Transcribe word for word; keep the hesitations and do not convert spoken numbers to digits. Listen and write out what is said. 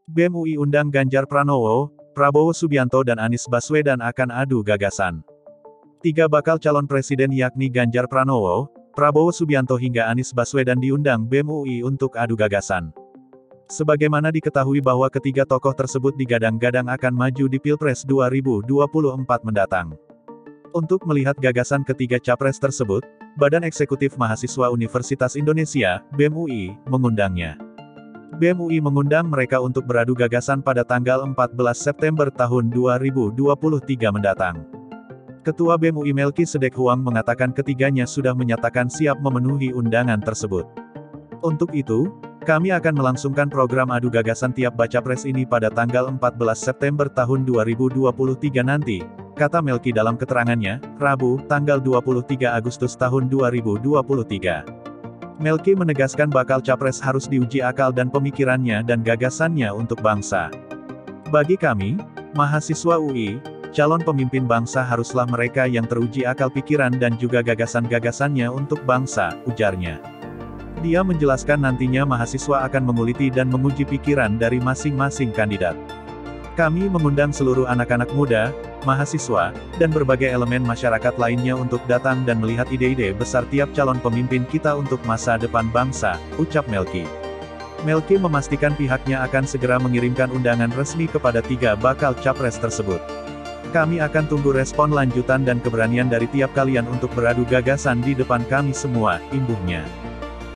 B E M U I undang Ganjar Pranowo, Prabowo Subianto dan Anies Baswedan akan adu gagasan. Tiga bakal calon presiden yakni Ganjar Pranowo, Prabowo Subianto hingga Anies Baswedan diundang B E M U I untuk adu gagasan. Sebagaimana diketahui bahwa ketiga tokoh tersebut digadang-gadang akan maju di Pilpres dua ribu dua puluh empat mendatang. Untuk melihat gagasan ketiga capres tersebut, Badan Eksekutif Mahasiswa Universitas Indonesia, B E M U I, mengundangnya. B E M U I mengundang mereka untuk beradu gagasan pada tanggal empat belas September tahun dua ribu dua puluh tiga mendatang. Ketua B E M U I Melki Sedek Huang mengatakan ketiganya sudah menyatakan siap memenuhi undangan tersebut. Untuk itu, kami akan melangsungkan program adu gagasan tiap baca pres ini pada tanggal empat belas September tahun dua ribu dua puluh tiga nanti, kata Melki dalam keterangannya, Rabu, tanggal dua puluh tiga Agustus tahun dua ribu dua puluh tiga. Melki menegaskan bakal capres harus diuji akal dan pemikirannya dan gagasannya untuk bangsa. Bagi kami, mahasiswa U I, calon pemimpin bangsa haruslah mereka yang teruji akal pikiran dan juga gagasan-gagasannya untuk bangsa, ujarnya. Dia menjelaskan nantinya mahasiswa akan menguliti dan menguji pikiran dari masing-masing kandidat. Kami mengundang seluruh anak-anak muda, mahasiswa, dan berbagai elemen masyarakat lainnya untuk datang dan melihat ide-ide besar tiap calon pemimpin kita untuk masa depan bangsa, ucap Melki. Melki memastikan pihaknya akan segera mengirimkan undangan resmi kepada tiga bakal capres tersebut. Kami akan tunggu respon lanjutan dan keberanian dari tiap kalian untuk beradu gagasan di depan kami semua, imbuhnya.